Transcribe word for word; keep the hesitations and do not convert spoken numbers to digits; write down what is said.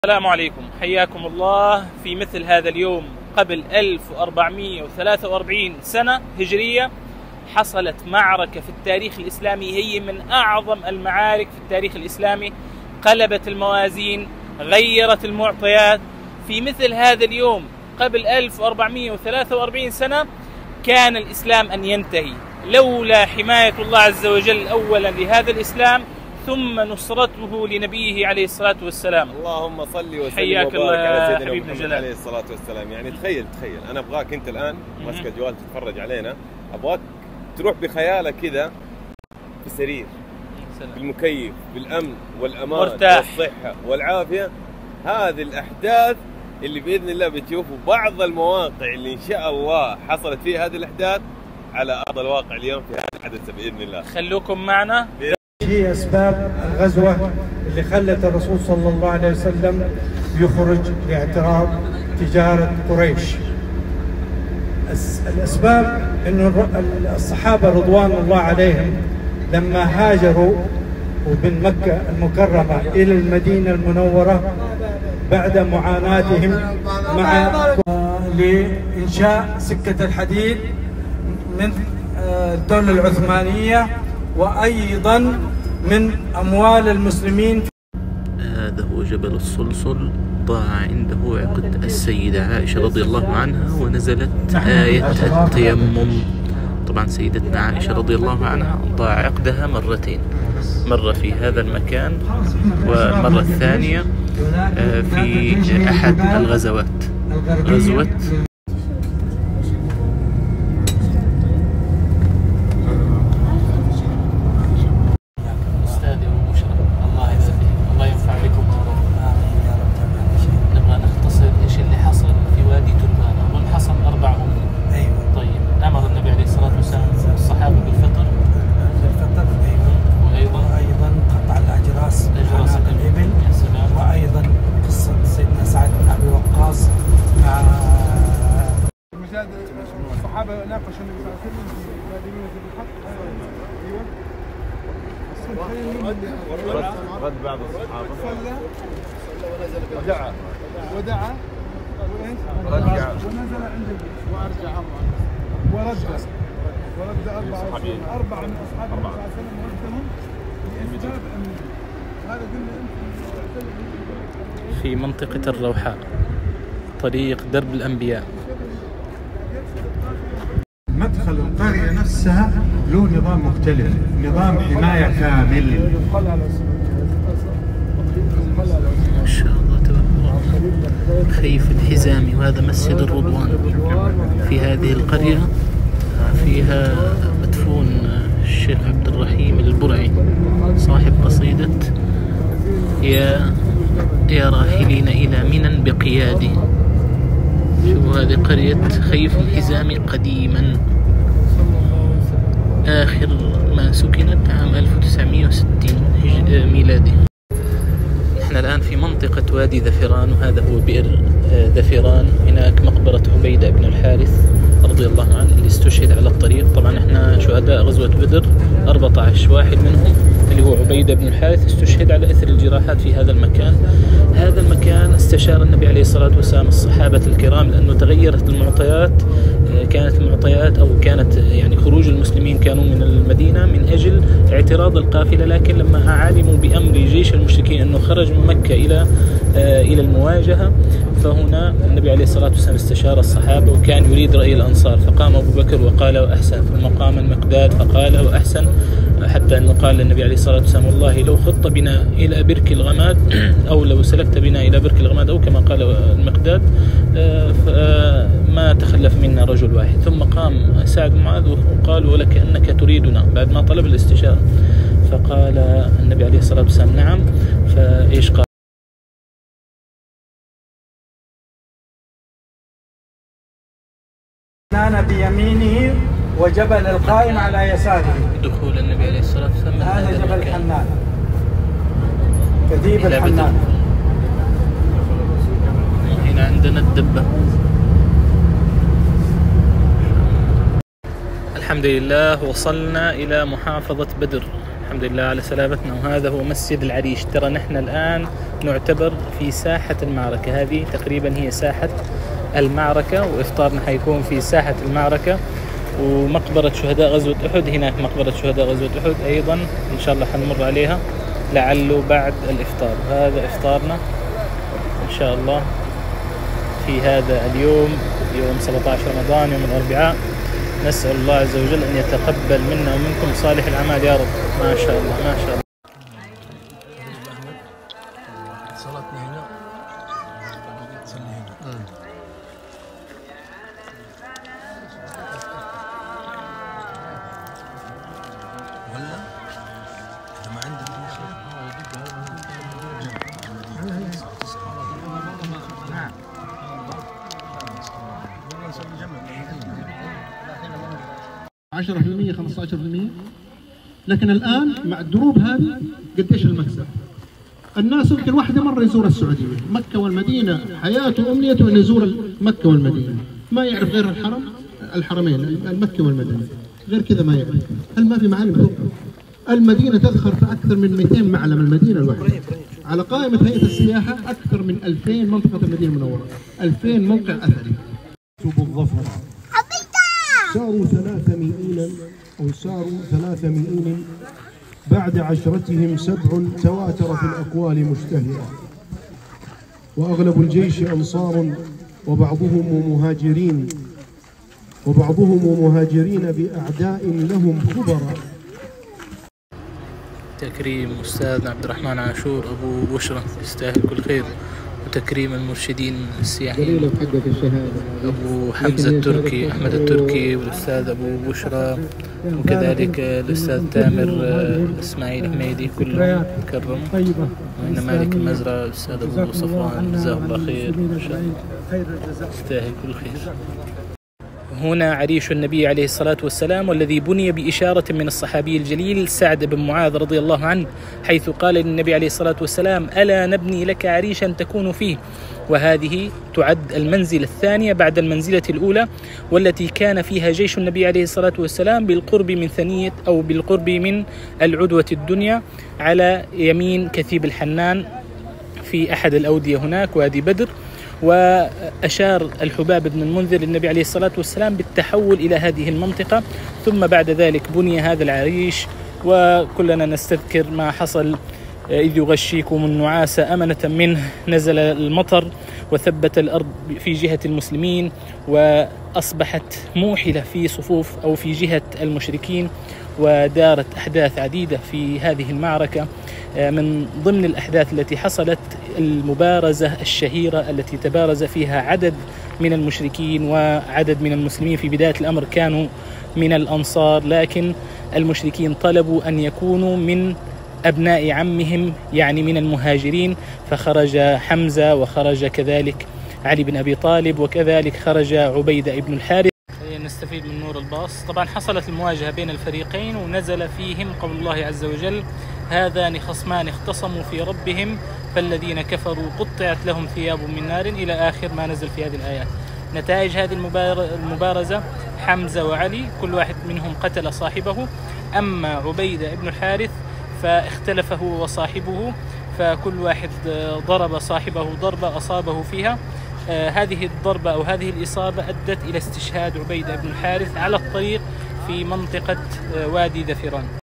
السلام عليكم، حياكم الله في مثل هذا اليوم قبل ألف وأربعمئة وثلاثة وأربعين سنة هجرية حصلت معركة في التاريخ الإسلامي هي من أعظم المعارك في التاريخ الإسلامي، قلبت الموازين، غيرت المعطيات. في مثل هذا اليوم قبل ألف وأربعمئة وثلاثة وأربعين سنة كان الإسلام أن ينتهي لولا حماية الله عز وجل أولا لهذا الإسلام ثم نصرته لنبيه عليه الصلاة والسلام. اللهم صل وسلم وبارك على سيدنا محمد عليه الصلاة والسلام. يعني تخيل تخيل أنا أبغاك أنت الآن ماسك الجوال تتفرج علينا، أبغاك تروح بخيالك كذا في سرير بالمكيف بالأمن والأمان مرتاح والصحة والعافية. هذه الأحداث اللي بإذن الله بتشوفوا بعض المواقع اللي إن شاء الله حصلت فيها هذه الأحداث على أرض الواقع اليوم في هذا الحدث بإذن الله. خلوكم معنا. هي أسباب الغزوة اللي خلت الرسول صلى الله عليه وسلم يخرج لاعتراض تجارة قريش. الأسباب أن الصحابة رضوان الله عليهم لما هاجروا من مكة المكرمة إلى المدينة المنورة بعد معاناتهم مع لإنشاء سكة الحديد من الدولة العثمانية وأيضا من أموال المسلمين. هذا هو جبل الصلصل، ضاع عنده عقد السيدة عائشة رضي الله عنها ونزلت آية التيمم. طبعا سيدتنا عائشة رضي الله عنها ضاع عقدها مرتين، مرة في هذا المكان والمرة الثانية في أحد الغزوات، غزوة الصحابة ناقشوا النبي صلى الله عليه وسلم في بادرين في الحق. ايوه رد بعض الصحابة صلى ودعا ودعا ورجع ونزل عند البيت وارجع ورد ورد أربعة أربعة من أصحاب النبي صلى الله عليه وسلم ردهم لأسباب أمنية. هذا قلنا في منطقة الروحاء طريق درب الأنبياء. مدخل القرية نفسها له نظام مختلف، نظام حماية كامل. ما شاء الله تبارك الله. خيف الحزام، وهذا مسجد الرضوان في هذه القرية، فيها مدفون الشيخ عبد الرحيم البرعي صاحب قصيدة يا يا راحلين إلى منى بقيادي. شوفوا هذه قرية خيف الحزام قديما، آخر ما سكنت عام ألف وتسعمئة وستين ميلادي. نحن الآن في منطقة وادي ذفران، وهذا هو بئر ذفران. هناك مقبرة عبيدة بن الحارث رضي الله عنه اللي استشهد على الطريق. طبعا احنا شهداء غزوة بدر، أربعة عشر واحد منهم اللي هو عبيدة بن الحارث استشهد على إثر الجراحات في هذا المكان. هذا المكان استشار النبي عليه الصلاة والسلام الصحابة الكرام لأنه تغيرت المعطيات. كانت المعطيات أو كانت يعني خروج المسلمين كانوا من المدينة من أجل اعتراض القافلة، لكن لما علموا بأمر جيش المشركين أنه خرج من مكة إلى إلى المواجهة، فهنا النبي عليه الصلاة والسلام استشار الصحابة وكان يريد رأي الأنصار، فقام أبو بكر وقال وأحسن، ثم قام المقداد فقال وأحسن، حتى أنه قال للنبي عليه الصلاة والسلام والله لو خط بنا إلى برك الغماد أو لو سلكت بنا إلى برك الغماد أو كما قال المقداد ما تخلف منا رجل واحد. ثم قام سعد بن معاذ وقال ولك أنك تريدنا بعد ما طلب الاستشارة، فقال النبي عليه الصلاة والسلام نعم. فإيش قال؟ كان بيمينه وجبل القائم على يساره. دخول النبي عليه الصلاة والسلام هذا جبل حنان، كذيب الحنان. هنا عندنا الدبة. الحمد لله وصلنا إلى محافظة بدر. الحمد لله على سلامتنا. وهذا هو مسجد العريش. ترى نحن الآن نعتبر في ساحة المعركة، هذه تقريبا هي ساحة المعركة، وإفطارنا حيكون في ساحة المعركة. ومقبرة شهداء غزوة أحد هناك، مقبرة شهداء غزوة أحد أيضا إن شاء الله حنمر عليها لعله بعد الإفطار. هذا إفطارنا إن شاء الله في هذا اليوم، يوم سبعة عشر رمضان، يوم الأربعاء. نسأل الله عز وجل أن يتقبل منا ومنكم صالح الأعمال يا رب. ما شاء الله ما شاء الله. صلاتنا هنا صلي هنا. ولا إذا ما عندك عشرة بالمئة خمسة عشر بالمئة، لكن الآن مع الدروب هذه قديش المكسب؟ الناس يمكن واحدة مرة يزور السعودية، مكة والمدينة، حياته وأمنيته أن يزور مكة والمدينة، ما يعرف غير الحرم، الحرمين المكة والمدينة، غير كذا ما يعرف. هل ما في معالم أخرى؟ المدينة تذخر في أكثر من مئتين معلم، المدينة الواحدة على قائمة هيئة السياحة أكثر من ألفين منطقة المدينة المنورة، ألفين موقع أثري. الظفر ساروا ثلاث مئين أو ساروا ثلاث مئين بعد عشرتهم سبع تواتر في الأقوال مشتهرة، وأغلب الجيش أنصار وبعضهم مهاجرين وبعضهم مهاجرين بأعداء لهم خبراء. تكريم أستاذ عبد الرحمن عاشور أبو بشرى يستاهل كل خير، وتكريم المرشدين السياحيين أبو حمزة التركي، أحمد التركي، والأستاذ أبو بشرى، وكذلك الأستاذ تامر إسماعيل حميدي، كلهم مكرم. وإن مالك المزرعة الأستاذ أبو صفوان جزاه الله خير، يستاهل كل خير. هنا عريش النبي عليه الصلاة والسلام، والذي بني بإشارة من الصحابي الجليل سعد بن معاذ رضي الله عنه، حيث قال للنبي عليه الصلاة والسلام: ألا نبني لك عريشا تكون فيه. وهذه تعد المنزلة الثانية بعد المنزلة الأولى، والتي كان فيها جيش النبي عليه الصلاة والسلام بالقرب من ثنية أو بالقرب من العدوة الدنيا على يمين كثيب الحنان في أحد الأودية هناك، وادي بدر. وأشار الحباب بن المنذر للنبي عليه الصلاة والسلام بالتحول إلى هذه المنطقة، ثم بعد ذلك بني هذا العريش. وكلنا نستذكر ما حصل إذ يغشيكم النعاس أمنة منه، نزل المطر وثبت الأرض في جهة المسلمين، وأصبحت موحلة في صفوف أو في جهة المشركين، ودارت أحداث عديدة في هذه المعركة. من ضمن الأحداث التي حصلت المبارزة الشهيرة التي تبارز فيها عدد من المشركين وعدد من المسلمين. في بداية الأمر كانوا من الأنصار، لكن المشركين طلبوا أن يكونوا من أبناء عمهم، يعني من المهاجرين، فخرج حمزة وخرج كذلك علي بن أبي طالب، وكذلك خرج عبيدة بن الحارث. نستفيد من نور الباص. طبعا حصلت المواجهة بين الفريقين، ونزل فيهم قول الله عز وجل: هذان خصمان اختصموا في ربهم فالذين كفروا قطعت لهم ثياب من نار، إلى آخر ما نزل في هذه الآيات. نتائج هذه المبارزة: حمزة وعلي كل واحد منهم قتل صاحبه، أما عبيدة بن الحارث فاختلف هو وصاحبه، فكل واحد ضرب صاحبه ضربة أصابه فيها. آه هذه الضربة أو هذه الإصابة أدت إلى استشهاد عبيدة بن الحارث على الطريق في منطقة آه وادي ذفران.